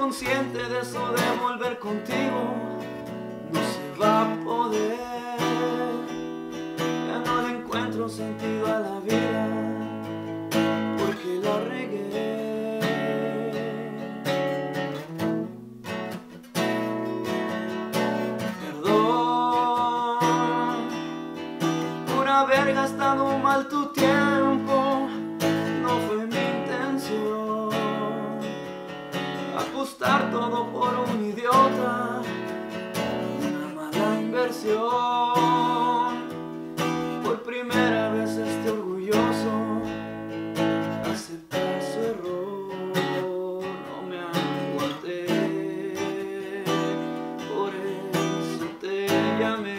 consciente de eso, de volver contigo no se va a poder. Ya no le encuentro sentido a la vida porque la regué. Perdón por haber gastado mal tu tiempo, no fue mi intención apostar todo por un idiota, una mala inversión. Por primera vez estoy orgulloso, aceptar su error, no me aguanté, por eso te llamé.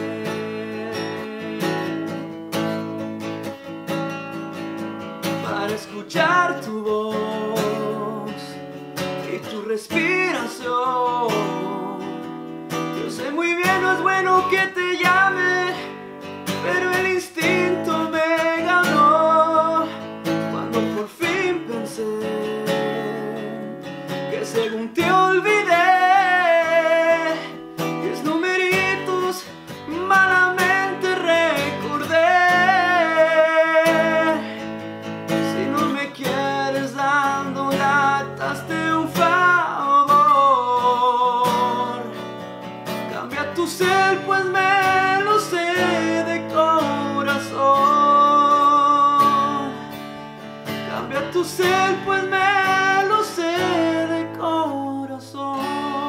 Para escuchar tu voz y tu respiración. Yo sé muy bien, no es bueno que te llame, pero el instinto me ganó cuando por fin pensé que según te olvidé 10 numeritos malamente recordé. Si no me quieres dando latas, hazte un favor, cambia tu cel, pues me lo sé de corazón. Cambia tu cel, pues me lo sé de corazón.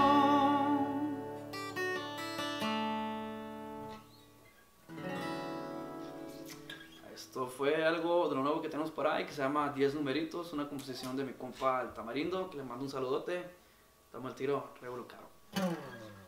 Esto fue algo de lo nuevo que tenemos por ahí, que se llama 10 numeritos, una composición de mi compa El Tamarindo, que le mando un saludote. Dame el tiro, Revolucaro.